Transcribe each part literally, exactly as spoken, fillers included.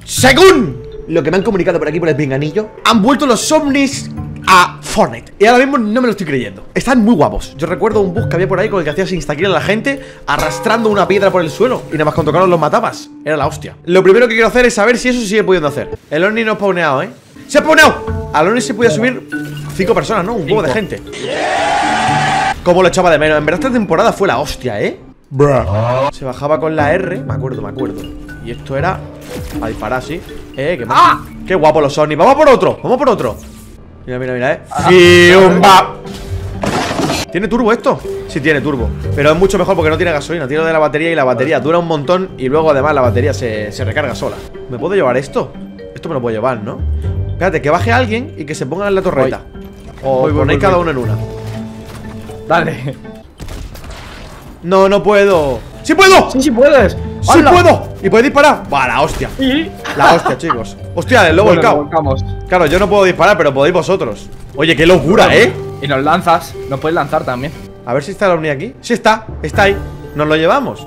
Según lo que me han comunicado por aquí por el pinganillo, han vuelto los ovnis a Fortnite. Y ahora mismo no me lo estoy creyendo. Están muy guapos. Yo recuerdo un bug que había por ahí con el que hacías instakill a la gente arrastrando una piedra por el suelo y nada más con tocarlos los matabas. Era la hostia. Lo primero que quiero hacer es saber si eso se sigue pudiendo hacer. El ovni no ha spawneado, ¿eh? ¡Se ha spawneado! Al ovni se podía subir cinco personas, ¿no? Un huevo de gente. Cómo lo echaba de menos. En verdad esta temporada fue la hostia, ¿eh? Bruh. Se bajaba con la R. Me acuerdo, me acuerdo. Y esto era a disparar así. Eh, qué, ¡ah! Qué guapo los ovnis. Vamos por otro, vamos por otro. Mira, mira, mira, eh. ¡Fiumba! ¿Tiene turbo esto? Sí tiene turbo, pero es mucho mejor porque no tiene gasolina. Tiro de la batería y la batería dura un montón. Y luego además la batería se, se recarga sola. ¿Me puedo llevar esto? Esto me lo puedo llevar, ¿no? Espérate, que baje alguien y que se ponga en la torreta. O voy, voy, ponéis voy, cada voy. uno en una. Dale. No, no puedo. ¡Sí puedo! Sí, sí puedes. ¡Sí ¡hala! Puedo! ¿Y puedes disparar? ¡Buah, la hostia! ¿Y? La hostia, chicos. Hostia, el lobo bueno, volcado. Claro, yo no puedo disparar, pero podéis vosotros. Oye, qué locura, bueno, ¿eh? Y nos lanzas, nos puedes lanzar también. A ver si está el ovni aquí. Sí está, está ahí. Nos lo llevamos.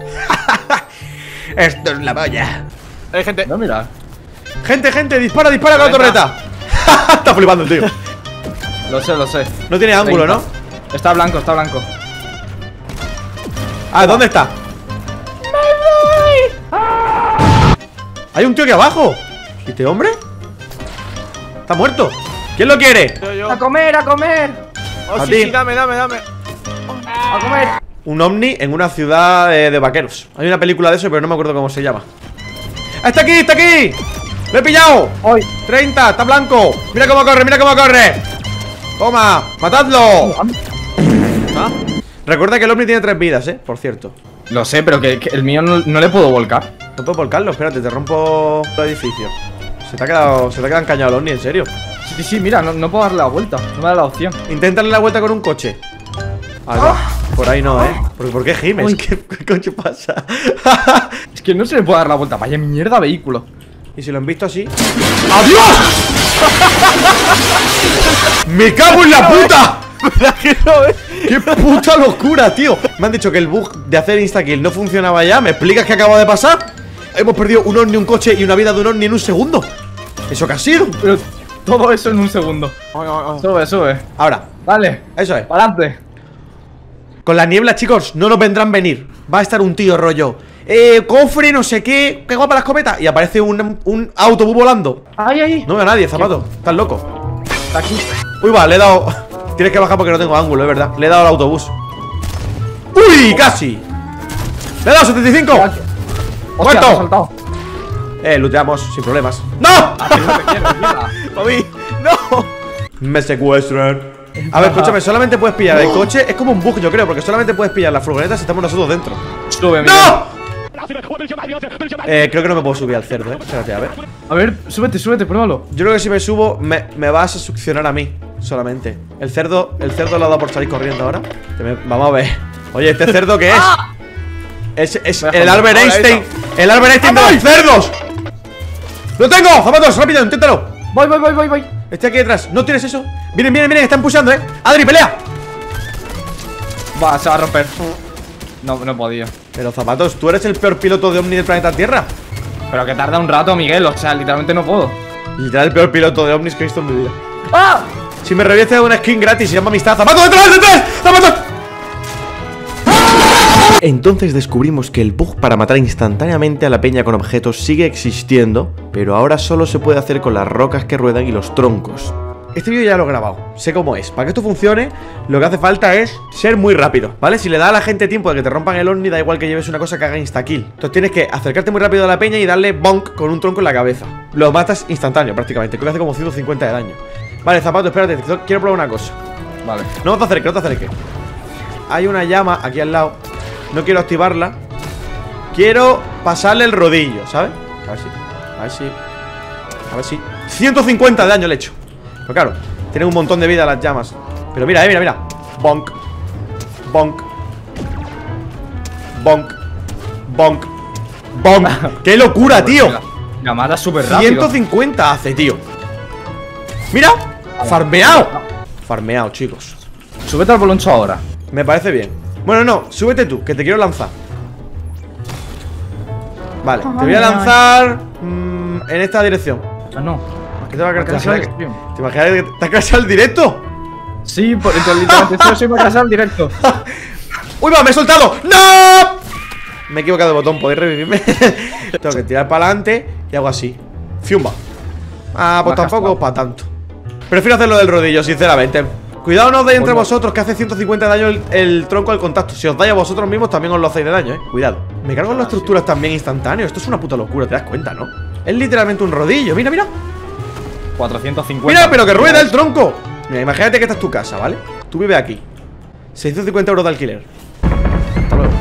Esto es la polla. Hay gente. No, mira. Gente, gente, dispara, dispara con la torreta. Está flipando el tío. Lo sé, lo sé. No tiene ángulo, ¿no? Está blanco, está blanco. Ah, ¿dónde está? Hay un tío aquí abajo. ¿Y este hombre? Está muerto. ¿Quién lo quiere? Yo, yo. A comer, a comer. Oh, a sí, ti. sí, dame, dame, dame. A comer. Un ovni en una ciudad de, de vaqueros. Hay una película de eso, pero no me acuerdo cómo se llama. ¡Está aquí, está aquí! ¡Lo he pillado! Hoy. treinta, está blanco. Mira cómo corre, mira cómo corre. Toma, matadlo. ¿Ah? Recuerda que el ovni tiene tres vidas, eh, por cierto. Lo sé, pero que, que el mío no, no le puedo volcar. No puedo volcarlo, espérate, te rompo el edificio. Se te ha quedado, se te ha quedado encañado el ovni, en serio. Sí, sí, sí, mira, no, no puedo darle la vuelta. No me da la opción. Inténtale la vuelta con un coche. Ah, oh. Por ahí no, eh. ¿Por, ¿por qué gimes? ¿Qué, ¿Qué coche pasa? Es que no se le puede dar la vuelta. Vaya mierda vehículo. ¿Y si lo han visto así? ¡Adiós! ¡Me cago en la puta! ¡Qué puta locura, tío! Me han dicho que el bug de hacer instakill no funcionaba ya. ¿Me explicas qué acaba de pasar? Hemos perdido un ovni, un coche y una vida de un ovni en un segundo. ¿Eso qué ha sido? Pero todo eso en un segundo. Oh, oh, oh. Sube, sube. Ahora. Vale. Eso es. Para adelante. Con la niebla, chicos, no nos vendrán venir. Va a estar un tío rollo Eh, cofre, no sé qué. Qué guapa la escopeta. Y aparece un, un autobús volando. Ay, ay. No veo a nadie, zapato. Estás loco. Está aquí. Uy, va, le he dado. Tienes que bajar porque no tengo ángulo, es verdad. Le he dado al autobús. ¡Uy! ¡Casi! ¡Le he dado setenta y cinco! ¡Muerto! Eh, looteamos sin problemas. ¡No! ¡Mami! ¡No! Me secuestran. A ver, escúchame, solamente puedes pillar el coche. Es como un bug, yo creo, porque solamente puedes pillar la furgoneta si estamos nosotros dentro. Sube, ¡no! Eh, creo que no me puedo subir al cerdo, eh. Espérate, a ver. A ver, súbete, súbete, pruébalo. Yo creo que si me subo, me, me vas a succionar a mí. Solamente. El cerdo, el cerdo lo ha dado por salir corriendo ahora. Me, vamos a ver. Oye, ¿este cerdo qué es? ¡Ah! Es, es el Albert Einstein. El Albert Einstein de los cerdos. ¡Lo tengo! ¡Zapatos! ¡Rápido! ¡Inténtalo! Voy, voy, voy, voy, voy. Estoy aquí detrás. ¿No tienes eso? Vienen, vienen, vienen. Están pushando, eh. Adri, pelea. Va, se va a romper. No, no he podido. Pero zapatos, tú eres el peor piloto de Omni del planeta Tierra. Pero que tarda un rato, Miguel. O sea, literalmente no puedo. Literal, el peor piloto de Omnis que he visto en mi vida. ¡Ah! Si me revierte una skin gratis, se llama amistad. ¡Zapatos detrás, detrás! ¡Zapatos! Entonces descubrimos que el bug para matar instantáneamente a la peña con objetos sigue existiendo, pero ahora solo se puede hacer con las rocas que ruedan y los troncos. Este vídeo ya lo he grabado, sé cómo es. Para que esto funcione, lo que hace falta es ser muy rápido, ¿vale? Si le da a la gente tiempo de que te rompan el ovni, da igual que lleves una cosa que haga instakill. Entonces tienes que acercarte muy rápido a la peña y darle bonk con un tronco en la cabeza. Lo matas instantáneo prácticamente, creo que hace como ciento cincuenta de daño. Vale, zapato, espérate, quiero probar una cosa. Vale. No te acerques, no te acerques. Hay una llama aquí al lado. No quiero activarla. Quiero pasarle el rodillo, ¿sabes? A ver si, a ver si A ver si ciento cincuenta de daño le he hecho. Pero claro, tienen un montón de vida las llamas. Pero mira, eh, mira, mira. Bonk. Bonk. Bonk. Bonk. Bonk. ¡Qué locura, tío! La mata súper rápido. ciento cincuenta hace, tío. Mira, farmeado. Farmeado, chicos. Súbete al boloncho ahora. Me parece bien. Bueno, no, súbete tú, que te quiero lanzar. Vale, te voy a lanzar mmm, en esta dirección. Ah, no. ¿Qué te va a Me crashear? crashea el stream. ¿Te imaginas que te ha crasheado el directo? Sí, por eso literalmente eso soy me al directo. ¡Uy, va! ¡Me he soltado! ¡No! Me he equivocado de botón, ¿podéis revivirme? Tengo que tirar para adelante y hago así. Fiumba. Ah, pues Me ha tampoco gastado. para tanto. Prefiero hacerlo del rodillo, sinceramente. Cuidado, no os deis entre Pues no. vosotros, que hace ciento cincuenta de daño el, el tronco al contacto. Si os dais a vosotros mismos, también os lo hacéis de daño, eh. Cuidado. Me cargo en las estructuras también instantáneo. Esto es una puta locura, te das cuenta, ¿no? Es literalmente un rodillo. Mira, mira. cuatrocientos cincuenta. Mira, pero que rueda el tronco. Mira, imagínate que esta es tu casa, ¿vale? Tú vives aquí. seiscientos cincuenta euros de alquiler. Hasta luego.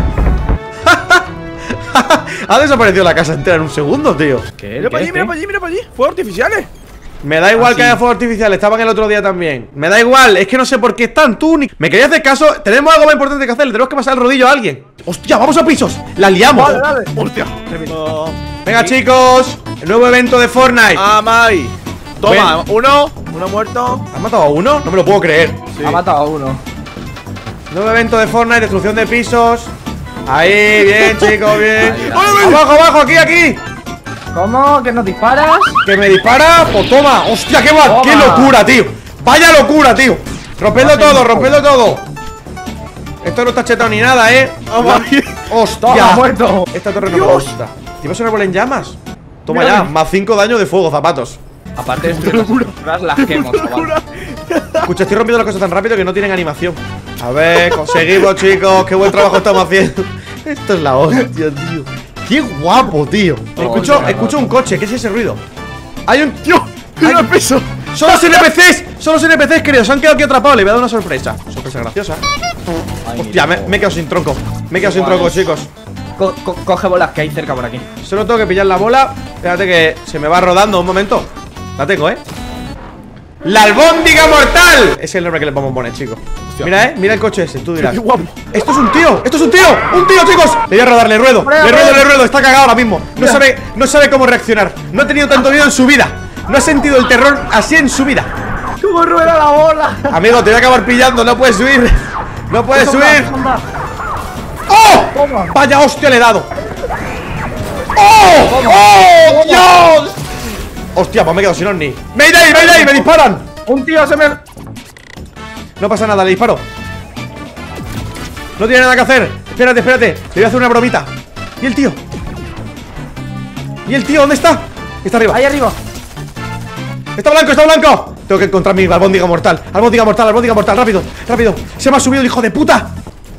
Ha desaparecido la casa entera en un segundo, tío. ¿Qué? Mira para allí, mira para allí, mira para allí. Fuegos artificiales. Me da igual Ah, que sí. haya fuegos artificiales, estaban el otro día también. Me da igual, es que no sé por qué están tú ni... ¿Me querías hacer caso? Tenemos algo más importante que hacer, le tenemos que pasar el rodillo a alguien. ¡Hostia, vamos a pisos! ¡La liamos! Dale, dale. Hostia. No. Venga, chicos, el nuevo evento de Fortnite. Ah, Mai. Toma, Ven. uno. Uno muerto. ¿Has matado a uno? No me lo puedo creer. Sí. Ha matado a uno. Nuevo evento de Fortnite, destrucción de pisos. Ahí, bien, chicos, bien. Ahí, ahí. Abajo, abajo, aquí, aquí. ¿Cómo? ¿Que nos disparas? Que me dispara, pues toma. Hostia, qué, va- Toma. qué locura, tío. Vaya locura, tío. Rompedlo Toma, todo, hijo. rompedlo todo. Esto no está chetado ni nada, eh. Ah, Mai. Hostia. Toma, muerto. Esta torre no me Dios. gusta. ¿Te vas a un árbol en llamas? Toma Mira, ya, mira. más cinco daños de fuego, zapatos. Aparte de estructuras, las quemo, chaval. Escucha, estoy rompiendo las cosas tan rápido que no tienen animación. A ver, conseguimos, chicos. Qué buen trabajo estamos haciendo. Esto es la hostia, tío. Qué guapo, tío. Escucho, Hola. escucho un coche. ¿Qué es ese ruido? Hay un... Tío, mira el peso. ¡Son los N P Cs! ¡Son los N P Cs, creo! Se han quedado aquí atrapados. Le voy a dar una sorpresa. Sorpresa graciosa. Ay, Hostia, me, me he quedado sin tronco. Me he quedado sin Guay. tronco, chicos. Co- co- coge bolas que hay cerca por aquí. Solo tengo que pillar la bola. Espérate que se me va rodando un momento. La tengo, ¿eh? ¡La albóndiga mortal! Ese es el nombre que le vamos a poner, chicos. Mira, ¿eh? Mira el coche ese, tú dirás. Qué guapo. ¡Esto es un tío! ¡Esto es un tío! ¡Un tío, chicos! Le voy a rodar, le ruedo. Hombre, Le hombre. ruedo, le ruedo. Está cagado ahora mismo. No Mira. sabe, no sabe cómo reaccionar. No ha tenido tanto miedo en su vida. No ha sentido el terror así en su vida. ¿Cómo rueda la bola? Amigo, te voy a acabar pillando. No puedes subir. No puedes Sonda, subir. sonda. ¡Oh! Toma. ¡Vaya hostia le he dado! ¡Oh! ¡Oh! ¡Dios! Hostia, pues me he quedado sin ovni. ¡Mayday, mayday! ¡Me disparan! Un tío se me... No pasa nada, le disparo. No tiene nada que hacer. Espérate, espérate. Le voy a hacer una bromita. ¿Y el tío? ¿Y el tío? ¿Dónde está? Está arriba. Ahí arriba. ¡Está blanco, está blanco! Tengo que encontrar mi albóndiga mortal. Albóndiga mortal, albóndiga mortal. Rápido, rápido. Se me ha subido el hijo de puta.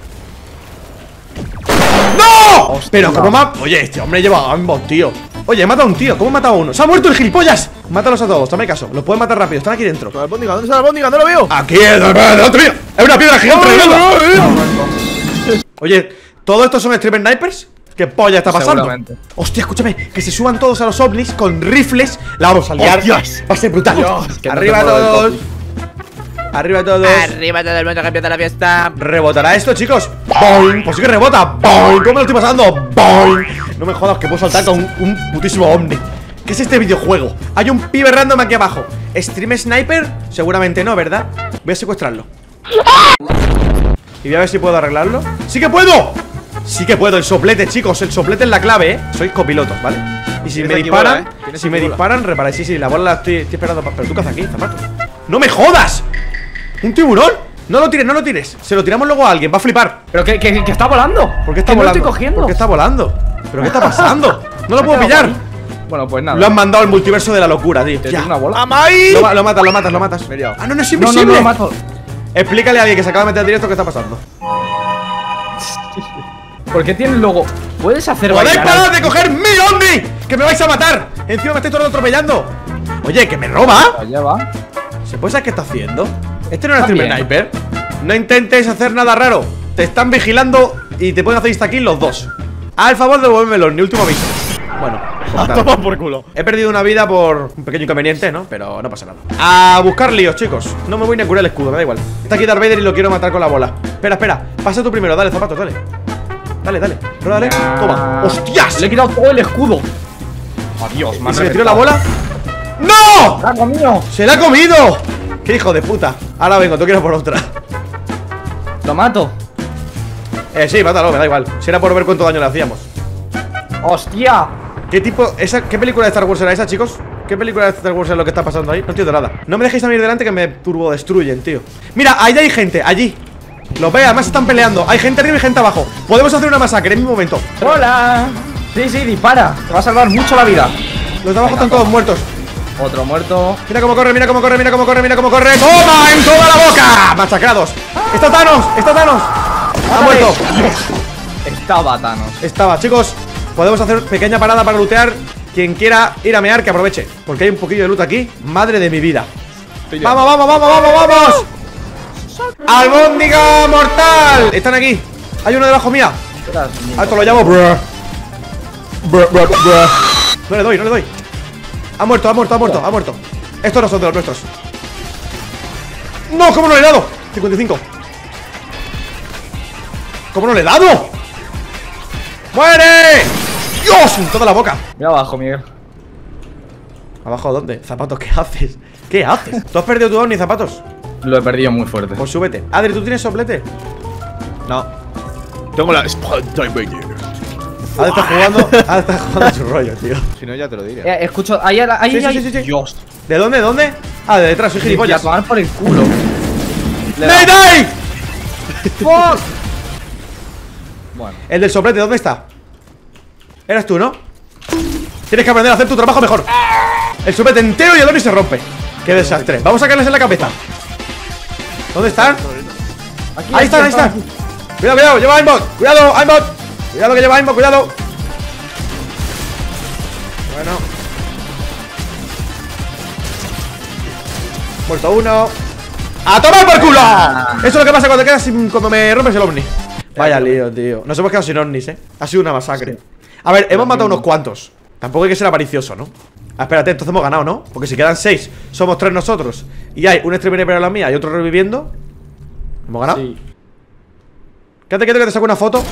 ¡No! Pero cómo ma... Oye, este hombre lleva ambos, tío. Oye, he matado a un tío. ¿Cómo he matado a uno? ¡Se ha muerto el gilipollas! Mátalos a todos, dame caso. Los puedes matar rápido. Están aquí dentro. La albóndiga, ¿dónde está la albóndiga? No lo veo. Aquí es, delante mío. Es una piedra gigante. redonda. Oye, ¿todo esto son streamer snipers? ¿Qué polla está pasando? Seguramente. Hostia, escúchame, que se suban todos a los ovnis con rifles. La vamos a liar. Hostias. Va a ser brutal. Dios, que no Arriba te mueve el todos. copy. Arriba todos. Arriba todo el mundo que empieza la fiesta. ¿Rebotará esto, chicos? ¡Boing! Pues sí que rebota. ¡Boing! ¿Cómo me lo estoy pasando? ¡Boing! No me jodas que puedo saltar con un, un putísimo ovni. ¿Qué es este videojuego? Hay un pibe random aquí abajo. ¿Stream sniper? Seguramente no, ¿verdad? Voy a secuestrarlo. Y voy a ver si puedo arreglarlo. ¡Sí que puedo! Sí que puedo, el soplete, chicos. El soplete es la clave, ¿eh? Sois copilotos, ¿vale? Y si Tienes me aquí disparan, bola, ¿eh? Tienes si aquí me bola. disparan, reparáis. Sí, sí, la bola la estoy, estoy esperando. pa- Pero tú, ¿qué haces aquí, zapato? ¡No me jodas! ¿Un tiburón? No lo tires, no lo tires. Se lo tiramos luego a alguien, va a flipar. ¿Pero que, que, que está volando? ¿Por qué está que volando? no lo estoy cogiendo. ¿Por qué está volando? ¿Pero qué está pasando? No lo Me puedo ha quedado pillar. por ahí. Bueno, pues nada. Lo han mandado al multiverso de la locura, tío. ¿Te Ya. tiro una bola? ¡A Mai! Lo, ma- lo matas, lo matas, lo matas. Me he liado. Ah, no, no es No, no, invisible. no lo mato. Explícale a alguien que se acaba de meter al directo qué está pasando. ¿Por qué tiene el logo? ¿Puedes hacer ¡Podéis bailar al- parar de coger mi ovni! ¡Que me vais a matar! Encima me estáis todo el rato atropellando. Oye, que me roba. Allá va. ¿Se puede saber qué está haciendo? Este no es Está streamer bien. sniper. No intentes hacer nada raro. Te están vigilando y te pueden hacer insta-kill los dos. Al favor, devuélvemelo, ni último aviso. Bueno, pues A nada. tomar por culo. He perdido una vida por un pequeño inconveniente, ¿no? Pero no pasa nada. A buscar líos, chicos. No me voy ni a curar el escudo, me da igual. Está aquí Darth Vader y lo quiero matar con la bola. Espera, espera. Pasa tú primero, dale, zapatos, dale. Dale, dale. Ródale. Ya. Toma. ¡Hostias! Le he quitado todo el escudo. Adiós, man. ¿Y se le tiró la bola? ¡No! ¡La comido! ¡Se la ha comido! ¡Qué hijo de puta! Ahora vengo, tú quieres por otra. Lo mato. Eh, sí, mátalo, me da igual. Si era por ver cuánto daño le hacíamos. ¡Hostia! ¿Qué tipo, esa, qué película de Star Wars era esa, chicos? ¿Qué película de Star Wars es lo que está pasando ahí? No entiendo nada. No me dejéis a mí ir delante que me turbodestruyen, tío. Mira, ahí hay gente, allí. Los ve, además están peleando. Hay gente arriba y gente abajo. Podemos hacer una masacre en mi momento. ¡Hola! Sí, sí, dispara. Te va a salvar mucho la vida. Los de abajo Venga, están todos toma. muertos. Otro muerto. Mira cómo corre, mira cómo corre, mira cómo corre, mira cómo corre. ¡Toma en toda la boca! Masacrados. ¡Está Thanos! ¡Está Thanos! ¡Ha Vale. muerto! Estaba Thanos. Estaba, chicos. Podemos hacer pequeña parada para lootear. Quien quiera ir a mear, que aproveche. Porque hay un poquillo de loot aquí. Madre de mi vida. ¡Vamos, vamos, vamos, vamos, vamos! ¡Albóndiga mortal! Están aquí. Hay uno debajo mía. Alto, lo llamo. Bruh. Bruh, bruh, bruh. No le doy, no le doy. Ha muerto, ha muerto, ha muerto, ha muerto. Estos no son de los nuestros. ¡No! ¿Cómo no le he dado? cincuenta y cinco. ¿Cómo no le he dado? ¡Muere! ¡Dios! En toda la boca. Mira abajo, Miguel. ¿Abajo dónde? Zapatos, ¿qué haces? ¿Qué haces? ¿Tú has perdido tu ni zapatos? Lo he perdido muy fuerte. Pues súbete. Adri, ¿tú tienes soplete? No. Tengo la Spotlight. Adri está jugando. Adri está jugando a su rollo, tío. Si no, ya te lo diré. Eh, escucho, ahí, ahí, Sí, ahí, sí, ahí. sí, sí, sí. Dios. ¿De dónde? ¿De dónde? Ah, de detrás, soy Y a gilipollas. tomar por el culo. Le da- ¡Mayday! ¡Fuck! Bueno. El del soplete, ¿dónde está? Eras tú, ¿no? Tienes que aprender a hacer tu trabajo mejor. El soplete entero y el Oni se rompe. ¡Qué desastre! Vamos a sacarles en la cabeza. ¿Dónde están? Aquí, Ahí están, ahí aquí, están. aquí. Cuidado, cuidado, lleva aimbot. Cuidado, aimbot. Cuidado que lleva aimbot, cuidado. Bueno. Muerto uno. ¡A tomar por culo! Eso es lo que pasa cuando te quedas sin, cuando me rompes el ovni. Vaya lío, tío. Nos hemos quedado sin ovnis, eh. Ha sido una masacre. A ver, hemos matado unos cuantos. Tampoco hay que ser avaricioso, ¿no? Ah, espérate, entonces hemos ganado, ¿no? Porque si quedan seis, somos tres nosotros y hay un streamer para la mía y otro reviviendo. ¿Hemos ganado? Sí. Quédate quieto que te saco una foto.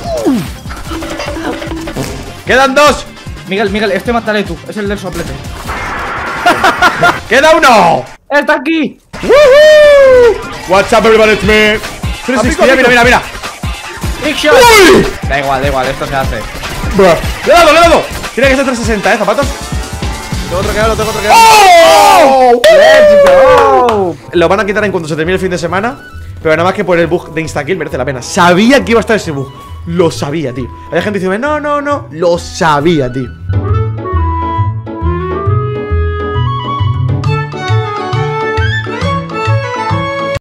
¡Quedan dos! Miguel, Miguel, este mátale tú. Es el del soplete. ¡Queda uno! ¡Está aquí! ¡Woohoo! What's up, everybody, it's me. trescientos sesenta, mira, mira, mira. Big shot. ¡Uy! Da igual, da igual, esto se hace. ¡Le he dado, le he dado! Tiene que ser trescientos sesenta, ¿eh, zapatos? Tengo otro que darlo, tengo otro que darlo. ¡Oh! ¡Let's go! Lo van a quitar en cuanto se termine el fin de semana. Pero nada más que por el bug de instakill merece la pena. Sabía que iba a estar ese bug. Lo sabía, tío. Hay gente diciendo, no, no, no. Lo sabía, tío.